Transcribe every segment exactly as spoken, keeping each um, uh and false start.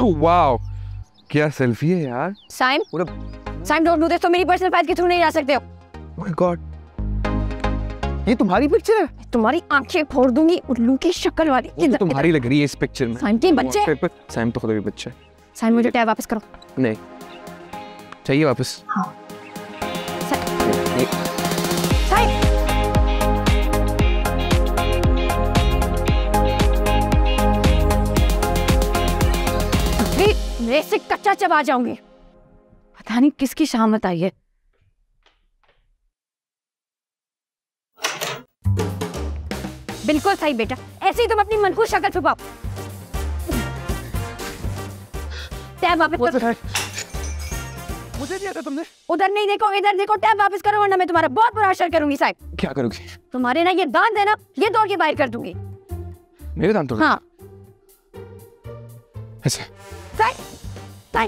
Wow, क्या selfie है यार। Saim, Saim don't do this, तो मेरी पर्सनल फाइल के थ्रू नहीं जा सकते हो। ओह माय गॉड, ये तुम्हारी पिक्चर है? तुम्हारी आंखें फोड़ दूंगी उल्लू की शक्ल वाली। तो तुम्हारी लग रही है इस पिक्चर में। साइम के बच्चे। साइम तो खुद भी बच्चा है। साइम मुझे टैब वापस करो। नहीं चाहिए वापस। हाँ। साइम, मेरे से कच्चा चबा जाऊंगी। पता नहीं किसकी शामत आई है। बिल्कुल सही बेटा, ऐसे ही तुम अपनी मनहूस शक्ल छुपाओ। टैब वापस करो। मुझे दिया था तुमने। उधर नहीं देखो, इधर देखो। टैब वापस करो वरना मैं तुम्हारा बहुत बुरा असर करूंगी। साहब क्या करोगी? तुम्हारे ना ये दांत है ना, ये तोड़ के बाहर कर दूंगी। मेरे दांत तोड़? हाँ। ऐसा? साइम, साइम,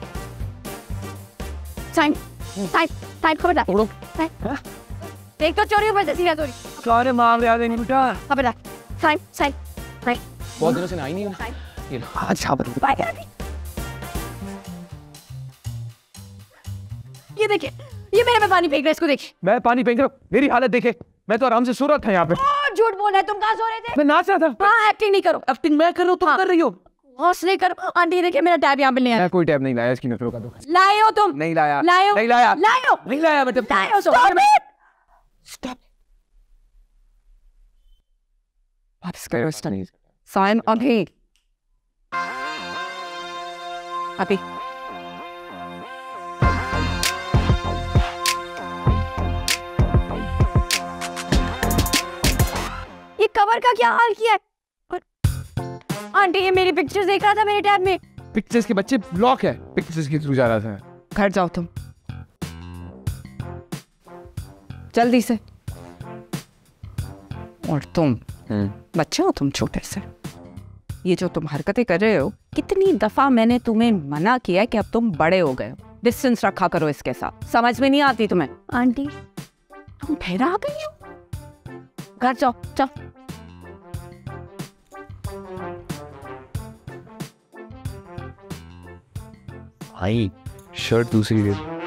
साइम, साइम, साइम खबरदार। तोड़ो। एक तो चोरी ऊपर से सीधा चोरी। सारे मामले आ गए बेटा। खबरदार। साइम, साइम, साइम। बहुत दिनों से आई नहीं है। ये लो आज छाप दो। बाय कर दी। ये देखिए, ये मेरे पे पानी फेंक रहा है, इसको देखिए। मैं पानी फेंक रहा हूँ? मेरी हालत देखे, मैं तो आराम से सो रहा था यहाँ पे। झूठ बोल रहा है, तुम कहाँ सो रहे थे? मैं नाच रहा था। हाँ, एक्टिंग नहीं करो। एक्टिंग मैं कर रहा हूँ, तुम कर रही हो। हौसले कर। आंटी देखिए मेरा टैब यहाँ पे नहीं आया। मैं कोई टैब नहीं लाया, इसकी नकल का दो। लाए हो तुम? नहीं लाया। लाए हो? नहीं लाया। लाए हो? नहीं लाया मतलब। लाए हो? Stop it! स्टॉप। वापस करो इसका। साइम अभी अभी ये कवर का क्या हाल किया है? आंटी ये मेरी पिक्चर्स देख रहा था मेरे टैब में। पिक्चर्स के बच्चे ब्लॉक है, पिक्चर्स के थ्रू जा रहा था। घर जाओ तुम जल्दी से। और तुम बच्चे हो, तुम छोटे से। ये जो तुम हरकतें कर रहे हो, कितनी दफा मैंने तुम्हें मना किया कि अब तुम बड़े हो गए हो, डिस्टेंस रखा करो इसके साथ। समझ में नहीं आती तुम्हें? आंटी तुम फिर आ गई हो। घर जाओ, जाओ। भाई शर्ट दूसरी दे।